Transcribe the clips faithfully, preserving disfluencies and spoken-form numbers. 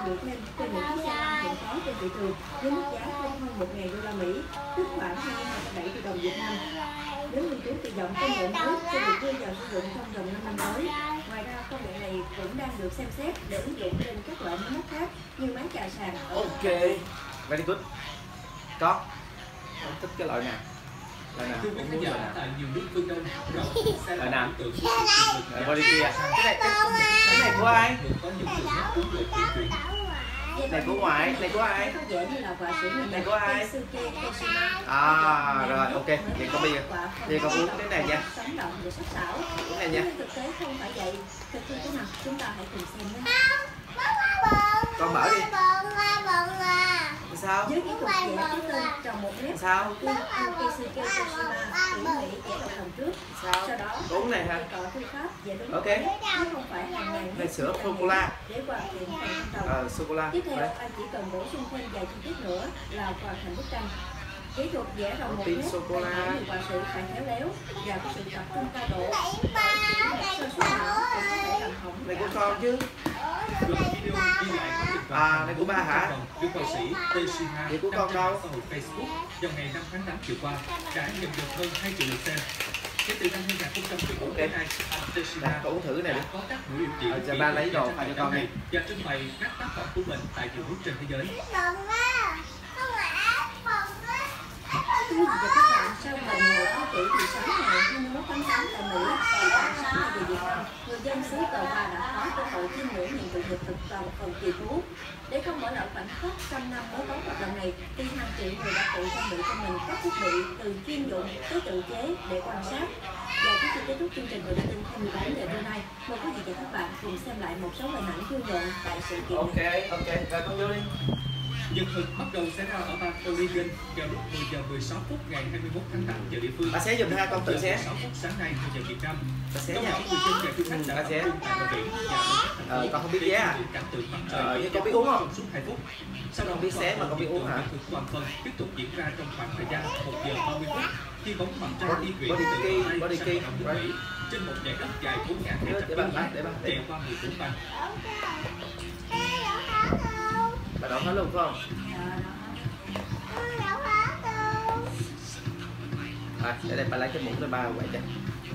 được thêm trên những chiếc xe lăn hiện có trên thị trường với mức giá không hơn một nghìn đô la Mỹ, tức khoảng hai mươi hai phẩy bảy triệu đồng Việt Nam. Giới nghiên cứu kỳ vọng công nghệ mới sẽ được đưa vào sử dụng trong vòng năm năm tới. Ngoài ra, công nghệ này cũng đang được xem xét để ứng dụng trên các loại máy móc khác như máy chà sàn. Ok, very good. Có không thích cái loại nào? Loại nào cũng muốn loại nào? Tại nhiều nước phương Đông, loại nào? tượng Body kia. Cái này cái, cái này của ai? có những trường hợp uống được di chuyển. Này của ngoại, này của ai? Này của ai? À rồi, ok. Vậy con bây giờ, bây giờ con uống cái này nha. Uống này nha. Thực tế không phải vậy. Thực hư thế nào? Chúng ta hãy cùng xem nhé. Con mở đi. Sao? Với kỹ thuật vẽ ký tên trồng một nét. Sao? Tiên Keisuke Toshima tỉ mỉ vẽ đầu lòng trước. Sao? Sau đó Uống này hả? cọ thư pháp vẽ đúng. Ok. Chứ không phải hàng ngày. Này sữa sô cô la. Để hoàn thiện thành đầu. Ờ, sô cô la. Tiếp theo, anh chỉ cần bổ sung thêm vài chi tiết nữa là hoàn thành bức tranh. Kỹ thuật vẽ rồng một nét sô cô la. đòi hỏi họa sĩ phải khéo léo và có sự tập trung cao độ. Sơ suất nhỏ cũng có thể làm hỏng. Này của con chứ. À, này của ba hả? Được họa sĩ Toshima Vậy của con đâu? xã hội Facebook vào ngày năm tháng tám chiều qua đã nhận được hơn hai triệu lượt xem. Kể từ năm hai nghìn không trăm mười bốn đến nay, anh Toshima con uống thử này đi. có các buổi biểu diễn Ờ, ba lấy đồ phải cho con đi. và trưng bày các tác phẩm của mình tại nhiều nước trên thế giới. Thưa quý vị và các bạn, sau ngày mười tháng kỷ thì sáng ngày hai mươi mốt tháng tám tại Mỹ và dạng sáng ngày về Việt Nam, người dân xứ Cờ Hoa đã có cơ hội chiêm ngưỡng hiện tượng nhật thực toàn phần kỳ thú. Để không bỏ lỡ khoảnh khắc trăm năm mới có hoạt động này, thì hàng triệu người đã tự trang bị cho mình các thiết bị từ chuyên dụng tới tự chế để quan sát. Và trước khi kết thúc chương trình người đã tin hai mươi bốn giờ trưa nay, mời quý vị và các bạn cùng xem lại một số hình ảnh vui nhộn tại sự kiện này. Ok, ok, rồi con vô đi. Nhật thực bắt đầu xảy ra ở bang Oregon vào lúc mười giờ mười sáu phút ngày hai mươi mốt tháng tám giờ địa phương. Bà xé giùm hai con tự xé. sáu phút sáng nay theo giờ Việt Nam. Bà xé Trong nha. đó người dân và du khách đã Bà xé. tập trung tại bờ biển và thành Ờ, phố con không biết để vé à? chiêm ngưỡng cảnh tượng mặt trời Ờ, với nhưng con biết gió uống không? trong suốt hai phút. Sau đó Con biết xé mà con biết uống hả? Nhật thực toàn phần tiếp tục diễn ra trong khoảng thời gian một giờ ba mươi phút khi bóng mặt trời Body- di chuyển body từ key, Tây body sang key, đồng nước right. Mỹ trên một dải đất dài bốn nghìn hai trăm Để bà, ki lô mét để bà, để chạy qua mười bốn bang. Bà đổ hết luôn phải không? À, để đây bà lấy cái muỗng để ba quậy cho.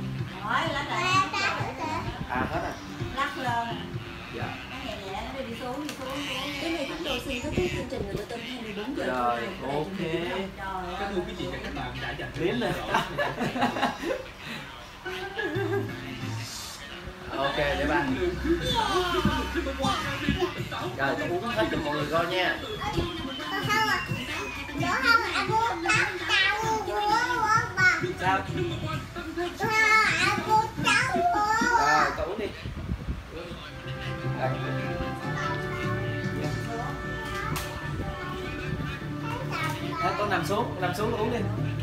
À, hết rồi. Lắc lên. Dạ. Đi xuống, đi xuống. Đến đây chúng tôi xin kết thúc chương trình người tự tin hai mươi bốn giờ Rồi, trưa nay. ok. Các thưa quý vị và các bạn đã dành Liếm nè. Ok, để ba. Rồi, con uống hết cho mọi người coi nha. Sao? Rồi, con uống đi. Rồi. Thế con nằm xuống, nằm xuống uống đi.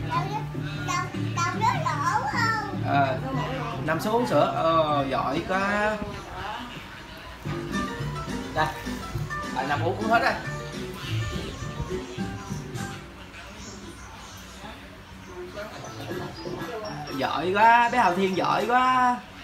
Ờ, nằm xuống uống sữa. Ờ, giỏi quá. Đây, à, nằm uống uống hết rồi. Giỏi quá, bé Hào Thiên giỏi quá.